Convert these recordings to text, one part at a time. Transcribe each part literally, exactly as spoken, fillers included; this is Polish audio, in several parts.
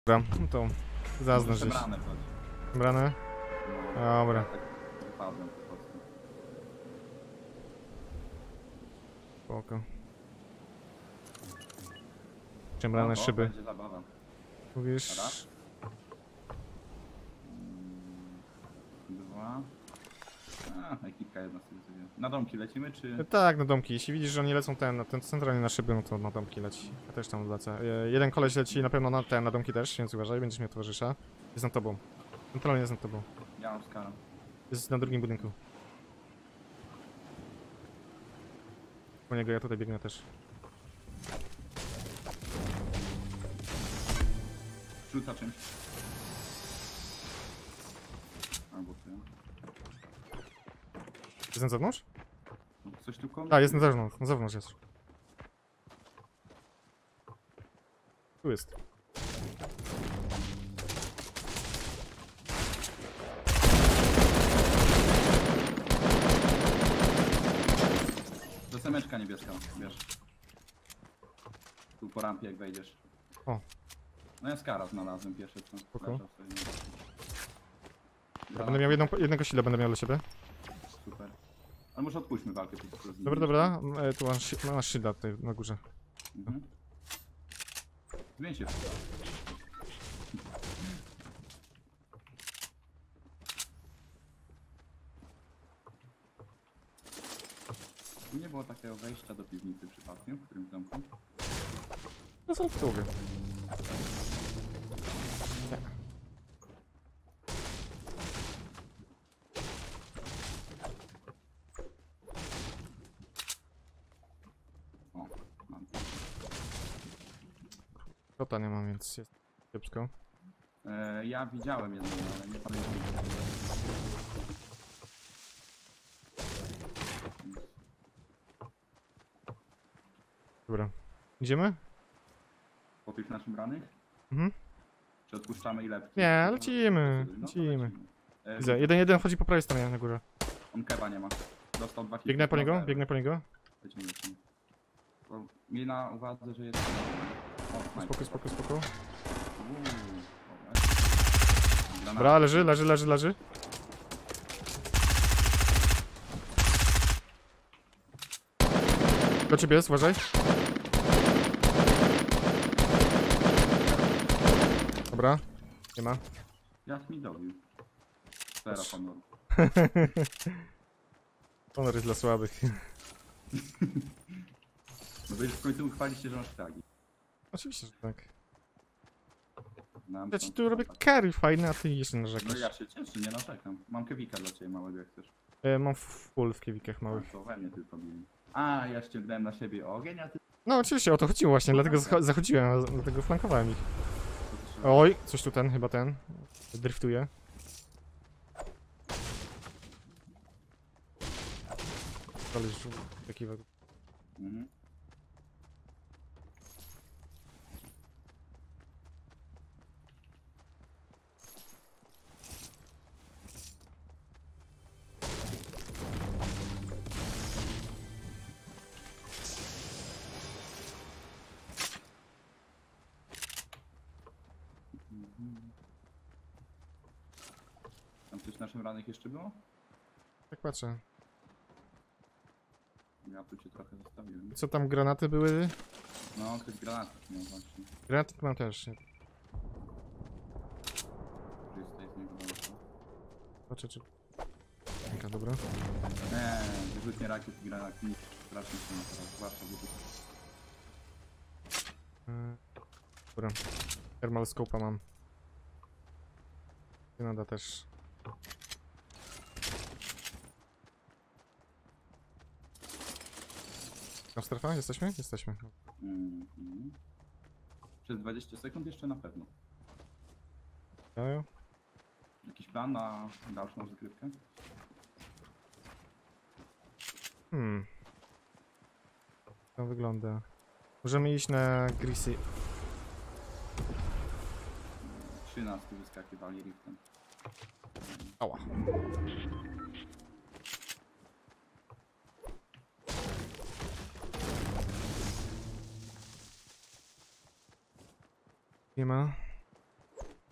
Dobra, no to zaznacz gdzieś. Brane chodzi. Brane? Dobra. Tak wypadłem po prostu. Spoko. Przemrane No, szyby. będzie zabawa. Mówisz? Raz. Dwa. A, ekipka jedna sobie sobie. Na domki lecimy, czy... Tak, na domki. Jeśli widzisz, że oni lecą ten, na ten centralnie na szyby, no to na domki leci. Ja też tam lecę. E, jeden koleś leci na pewno na ten, na domki też, więc uważaj, będziesz miał towarzysza. Jest nad tobą. Centralnie jest nad tobą. Ja mam skarę. Jest na drugim budynku. Po niego ja tutaj biegnę też. Rzuca czymś. Albo ty. Jest na zewnątrz? Coś tu koło? A, jest na zewnątrz, na zewnątrz jest. Tu jest. To semeczka niebieska, wiesz. Tu po rampie jak wejdziesz. O. No ja skara znalazłem pierwsze co. Spoko. Leżał sobie. Ja będę miał jedną, jednego sila, będę miał dla siebie. Super. Ale może odpuśćmy walkę po prostu z nim. Dobra, dobra. E, tu masz, shi- masz shielda tutaj na górze. Mhm. Zmień się. Tu nie było takiego wejścia do piwnicy przypadkiem, w którym domku? No są w głowie. O, mam. Kota nie mam, więc jest kiepsko. E, ja widziałem jedną, ale nie pamiętam. Dobra. Idziemy? Po tych naszych branych? Mhm. Czy odpuszczamy i lepki? Nie, lecimy, No to lecimy. E, Widzę, jeden, jeden chodzi po prawej stronie na górze. On keba nie ma. Dostał dwa hity. Biegnę po niego, Dobra, biegnę po niego. Lecimy, lecimy. Bo miej na uwadze, że jest... O, Spoko, sniper. spoko, spoko. Uuu, dobra. Dobra, leży, leży, leży, leży. Do ciebie jest, uważaj. Dobra, nie ma. Jak mi dobił? Sfera honoru. Honor jest dla słabych. No bo już w końcu chwalić się, że masz flagi. Oczywiście, że tak. Nam Ja ci są- tu robię carry fajny, a ty jeszcze No narzekasz. ja się cieszę, nie narzekam. Mam kewika dla ciebie małego jak chcesz. E, mam full w kiewikach małych. To we mnie tylko bili. A, ja ściągnąłem na siebie ogień, a ty... No oczywiście, o to chodziło właśnie, dlatego zach- zachodziłem, dlatego flankowałem ich. to trzeba- Oj, coś tu ten, chyba ten. Driftuje. Koleś taki... Mhm. Mhm. Tam coś naszym ranych jeszcze było? Tak patrzę. Ja tu cię trochę zostawiłem. Co tam, granaty były? No, ktoś granatów miał właśnie. Granaty mam też. Czy jest tutaj z niego daleko? Patrzę, czy... Taka, dobra. Nie, wyrzutnie rakiet i granat nic strasznie się na teraz, zwłaszcza wyrzut. E, Dobra. Thermal scope'a mam. Granada też. Na strefa? Jesteśmy? Jesteśmy. Mhm. Przez dwadzieścia sekund jeszcze na pewno. Ja, Jakiś plan na dalszą rozgrywkę? Hmm. To wygląda. Możemy iść na Greasy. trzynaście wyskakiwali riftem. Ała. Nie ma.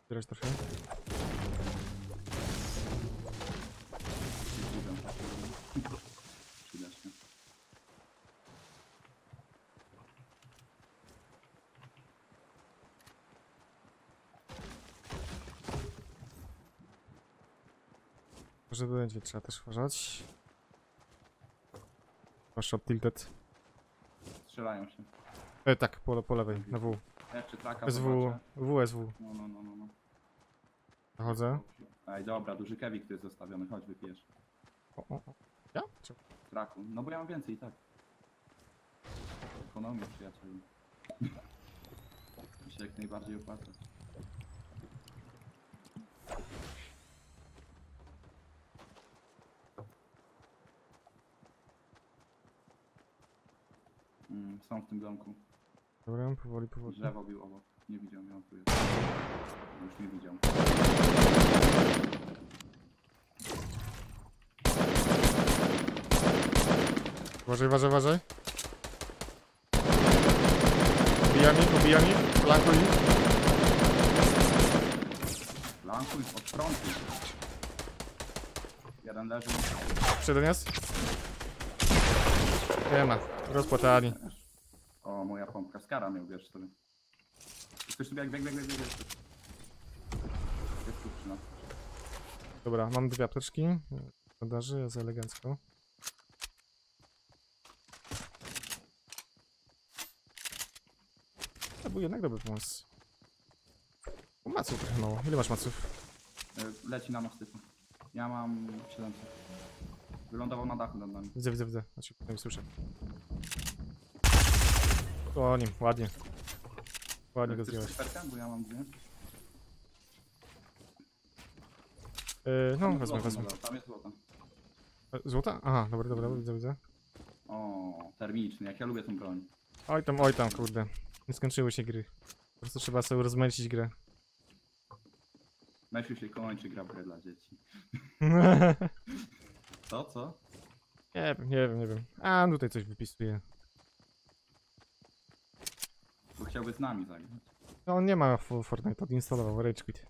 Zbierać trochę. Przyda się. Może będzie trzeba też uważać. Masz shot tilted. Strzelają się. E, tak, po, po lewej, na W. Jeszcze traka S W, zobaczę. W, S W. No, no, no, no, no. Zachodzę. Ej, dobra, duży kewik tu jest zostawiony, chodź wypijesz. O, o, o. Ja? Czy... Traku. No bo ja mam więcej i tak. Ekonomię, przyjacielu. Mi się jak najbardziej opłaca. Mm, są w tym domku. Dobra, powoli, powoli. Drzewo bił obok. Nie widział, miał tu jest. Już nie widział. Uważaj, uważaj, uważaj. Obijam ich, obijam ich, flankuj ich. Lankuj od frontu. Jeden leży. Jeden jest. Nie ma, rozpłatali. O, moja pompka. Skara miał, wiesz sobie. Ktoś tu bieg, bieg, bieg, bieg, bieg. Jest tu przy nas. Dobra, mam dwie apteczki. Podaży, jest elegancko. To był jednak dobry pomysł. O, maców trochę mało. Ile masz maców? E, Leci na nas typu. Ja mam siedemset. Wylądował na dachu nad nami. Widzę, widzę, widzę. Znaczy, nie słyszę. O nim, ładnie. Ładnie go Chcesz zdjąłeś. cyferkę? Bo ja mam dwie. Yy, no, Tam wezmę, złoto wezmę. nadal, Tam jest złota. E, Złota? Aha, dobra, dobra, widzę, widzę. O, termiczny, jak ja lubię tą broń. Oj tam, oj tam, kurde. Nie skończyły się gry. Po prostu trzeba sobie rozmaicić grę. Mesiu się kończy, gra w grę dla dzieci. Co, co? Nie wiem, nie wiem, nie wiem. A, tutaj coś wypisuje. Bo chciałby z nami zagrać. No, on nie ma full Fortnite, odinstalował, Rage Quit.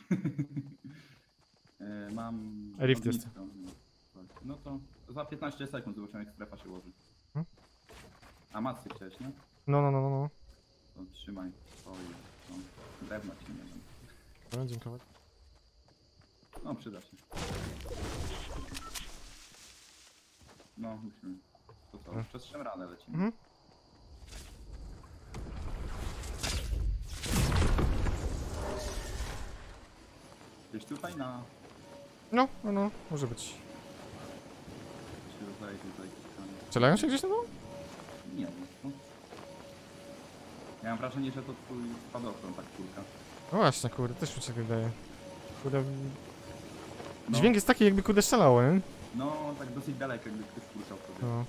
E, mam... Rift jest. ognisko. No to za piętnaście sekund zobaczymy, jak strefa się ułoży. Hmm? A macy chciałeś, nie? No, no, no, no, no. To trzymaj. Oj, no. Drewna ci nie dam. Dobra, dziękować. No, przyda się. No, musimy. To co? Hmm. Przez szemradę lecimy. Mhm. Gdzieś tutaj na... No, no, no, może być. Się rozdaje tutaj. Strzelają się gdzieś na dół? Nie wiem. No. Ja mam wrażenie, że to twój spadochron, tak kulka. No właśnie, kurde, też mi się wydaje. Kurde, No, dźwięk jest taki, jakby kurde strzelało, nie? no tak dosyć daleko, jakby ktoś kulkał sobie. No.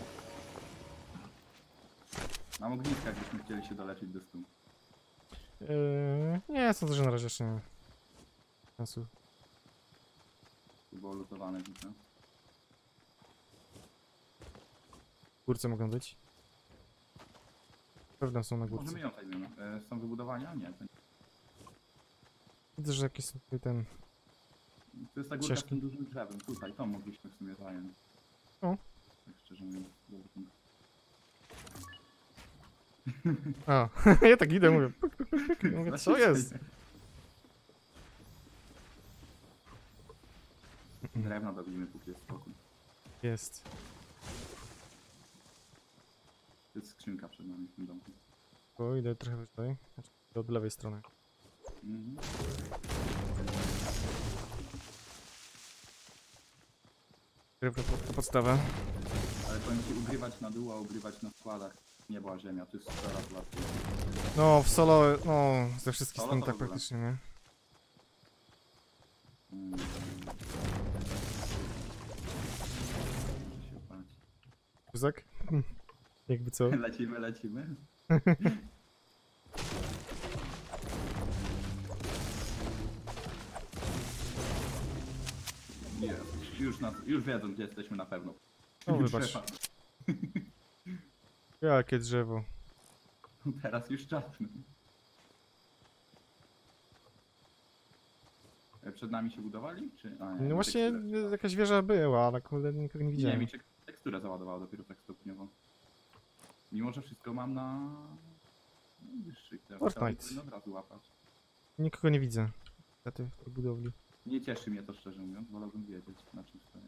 Mam ogniska, jakbyśmy chcieli się doleczyć do stu. Yy, nie, sądzę, że na razie jeszcze nie. Sensu. To było lutowane widzę. Górce mogą być. Pewne są na górce. Możemy ją zajmiemy. E, są wybudowania? Nie. To, nie. Widzę, że jakiś tutaj ten... to jest ta górka z Ścieżki. tym dużym drzewem. Tutaj, to mogliśmy w sumie zająć. O. Tak szczerze mówiąc. dobry punkt. A, ja tak idę, mówię. Puk, puk, puk, puk. Mówię, co jest? Drewna dobijmy, póki jest spokój. Jest. To jest skrzynka przed nami w tym domku. O, idę trochę tutaj. Znaczy, od lewej strony. Mhm. Drewno pod podstawę. Ale powinien się ugrywać na dół, a ugrywać na składach. Niebo a ziemia, to jest coraz łatwiej. No, w solo, no, ze wszystkich Solo stron to tak w ogóle. praktycznie, nie? Mm. Może się opłaci. Buzek? Jakby co? Lecimy, lecimy. Jest. Już, na, już wiedzą, gdzie jesteśmy na pewno. No, Już wybacz. szefa. Jakie drzewo. Teraz już czasny. przed nami się budowali? Czy... A, nie, No mi właśnie teksturę- jakaś wieża była, ale kurde nikogo nie Nie, widziałem. mi tek- teksturę załadowało dopiero tak stopniowo. Mimo, że wszystko mam na... wyższych teraz. Fortnite. Powinno od razu łapać. Nikogo nie widzę. Na tej w tej budowli. Nie cieszy mnie to szczerze mówiąc, wolałbym wiedzieć na czym stoję.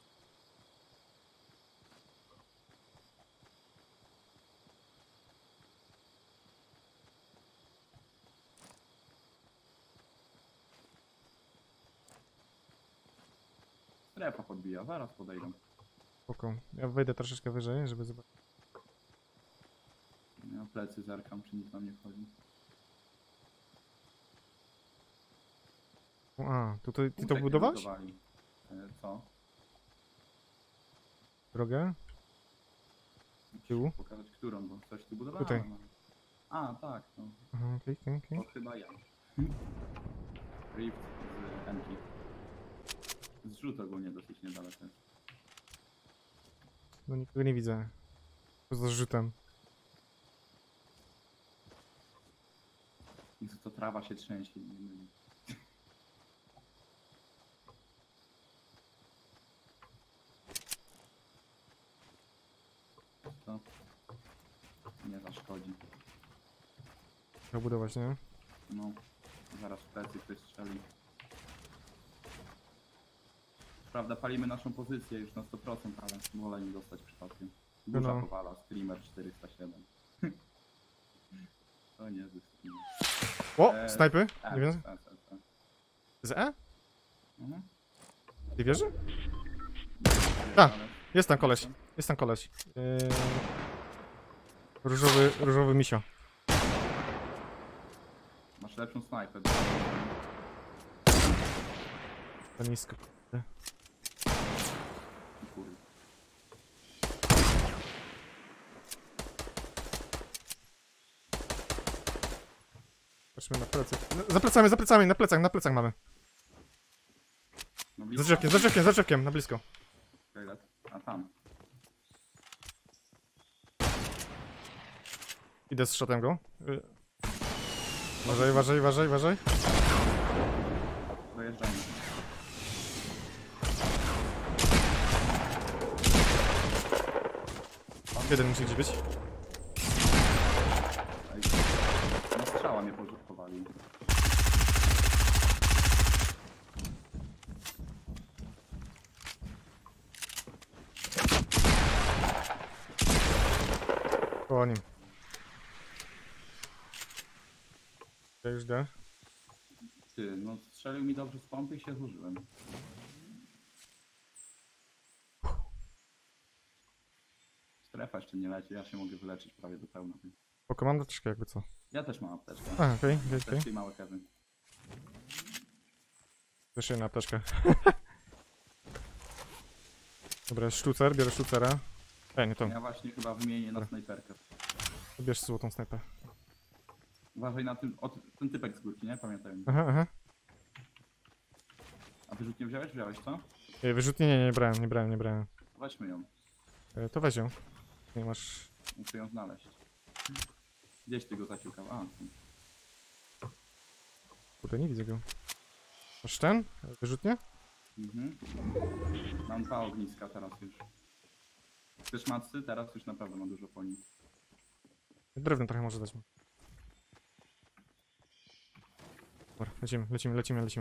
Strefa podbija, zaraz podejdą. Spoko. Ja wejdę troszeczkę wyżej, żeby zobaczyć. Ja plecy zerkam, czy nic tam nie wchodzi. A, to ty, ty to Łóżek budowałeś? budowali. E, Co? Drogę? Tyłu? Pokazać którą, bo coś tu budowałem. Tutaj. A, tak, no. Aha, okej, okej, okej. To chyba ja. Rift z Enki. Zrzut ogólnie dosyć niedaleko jest. No nikogo nie widzę. Poza zrzutem. I to trawa się trzęsie. Nie myli. To nie zaszkodzi. Trzeba budować, nie? No, zaraz w plecy ktoś strzeli. Prawda, palimy naszą pozycję już na sto procent, ale wolę nie dostać przypadkiem. Burza No. powala, Screamer czterysta siedem. To nie jest streamer. O! Eee, Snajpy? Tak, Nie wiem. tak, tak, tak. Z E? Mhm. Ty wierzy? Nie, A. ale- Jest tam koleś. Jest tam koleś. Yy... Różowy, różowy misio. Masz lepszą snajpę. To nisko. Kurde. Patrzmy na plecy. No, za plecami, za plecami, na plecach, na plecach mamy. No Za blisko. drzewkiem, za drzewkiem, za drzewkiem, na blisko. Toilet. A tam. Idę z szotem go. Yy. Uważaj, uważaj, uważaj, uważaj. Dojeżdżamy. Jeden musi gdzieś być. Ej, na strzała mnie powalił. Po nim. Ja już da. Ty, no strzelił mi dobrze z pompy i się zużyłem. Strefa jeszcze nie leci, ja się mogę wyleczyć prawie do pełna. Po komando troszkę jakby co. Ja też mam apteczkę. A, okej, okej, okej. Apteczki i małe kewy. Też jedna apteczka. Dobra, sztucer, biorę sztucera. Ej, nie tą. Ja właśnie chyba wymienię na Dobra. snajperkę. Bierz złotą snajpę. Uważaj na tym, o, ten typek z górki, nie? Pamiętaj. Aha, aha. A wyrzut nie wziąłeś? Wziąłeś, co? Ej, wyrzutnie, nie, nie brałem, nie brałem, nie brałem. Weźmy ją. E, to weź ją. Nie masz... Muszę ją znaleźć. Gdzieś ty go zaciukał. A, tu. Kurde, nie widzę go. Masz ten? Wyrzutnie? Mhm. Mam dwa ogniska teraz już. Chcesz macy? Teraz już naprawdę mam dużo po nim. Drewno trochę może dać mi. Dobra, lecimy, lecimy, lecimy, lecimy.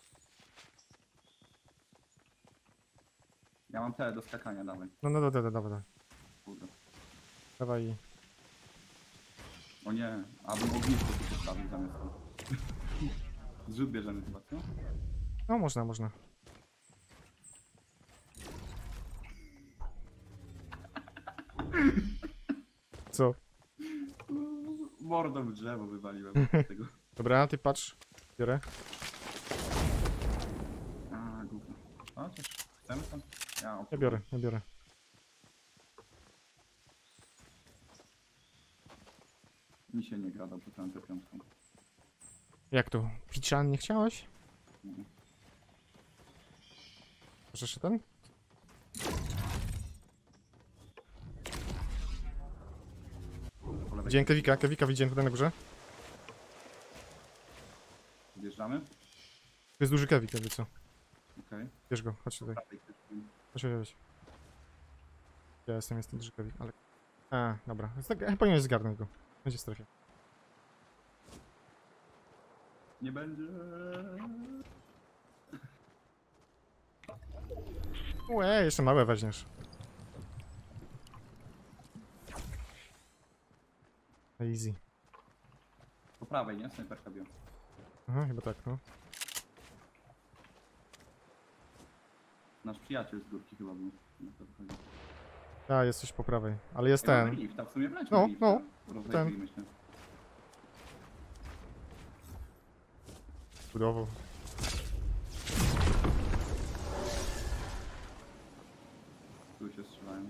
Ja mam te do skakania, dawaj. No, no, dawaj, dawaj, dawaj. Kurde. Dawaj. O nie, abym ognisko tu postawił zamiast to. Zrzut bierzemy chyba, co? No, można, można. Co? Mordą w drzewo wywaliłem z tego. Dobra, ty patrz. Biorę. A, gówno. Chociaż, chcemy tam? Ja, Ja biorę, ja biorę. Mi się nie gra dobrze tą piątką. Jak to? Picza nie chciałeś? Mhm. Masz jeszcze ten? Po lewej Widziałem Kewika, Kewika widziałem tutaj na górze. Wjeżdżamy? jest duży kewik, jakby co. Okej. Bierz go, chodź tutaj. Prawej ktoś tu. Chodź, chodź, chodź. Ja jestem, jestem duży kewik, ale... A, dobra. Jest tak, ja powinieneś zgarnąć go. Będzie w strefie. Nie będzie. Ue, jeszcze małe weźmiesz. Easy. Po prawej, nie? Snajperka biją. Aha, chyba tak, no. Nasz przyjaciel z górki chyba był. Na to wychodzi. A, jest coś po prawej. Ale jest Ej, mamy ten. lifta, w sumie wlećmy No, lifta. no, Rozejrzyjmy się. Budował. Tu się strzelają.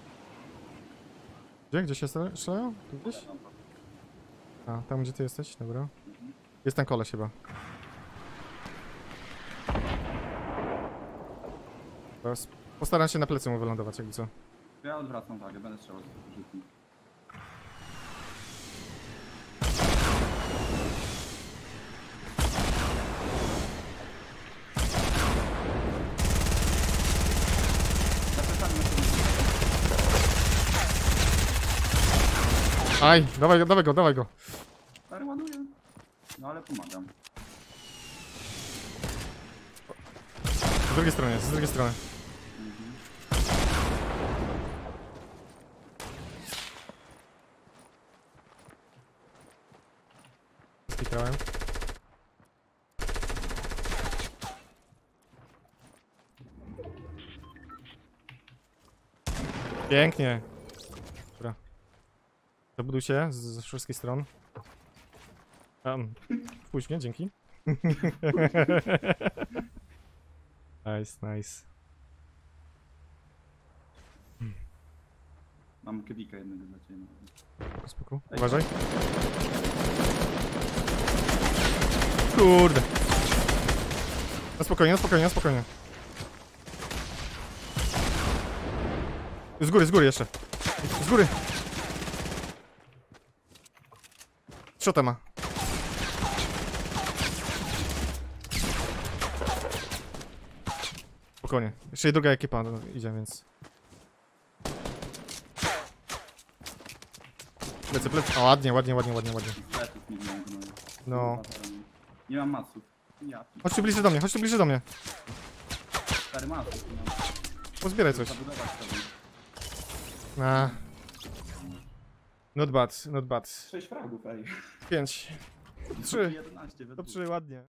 Gdzie? Gdzie się strzela- strzelają? Tu gdzieś? A, tam gdzie ty jesteś? Dobra. Mhm. Jest ten koleś chyba. Teraz postaram się na plecy mu wylądować, jakby co. Ja odwracam uwagę, będę strzelał z rzutni. Zapytamy się. Aj, dawaj go, dawaj go, dawaj go. Stary ładuję. No ale pomagam. Z drugiej strony, z drugiej strony. Mhm. Spikrałem. Pięknie. Dobra. Zabuduj się z, ze wszystkich stron. Um, wpuść mnie, dzięki. Nice, nice. Mam kewika jednego dla ciebie. Spoko. Ej. Uważaj. Kurde. Na spokojnie, na spokojnie, na spokojnie. Z góry, z góry jeszcze. Z góry. Shota ma. Spokojnie. Jeszcze i druga ekipa no, idzie, więc... Plecy, plecy. O, ładnie, ładnie, ładnie, ładnie, ładnie. Pleców nie miałem gnoju. No. Nie mam maców. Ja. Chodź tu bliżej do mnie, chodź tu bliżej do mnie. Stary maców nie mam. Pozbieraj coś. Zabudować sobie. A. Not bad, not bad. Sześć fragów, ej. Pięć. Trzy. jedenaście To według. trzy, ładnie.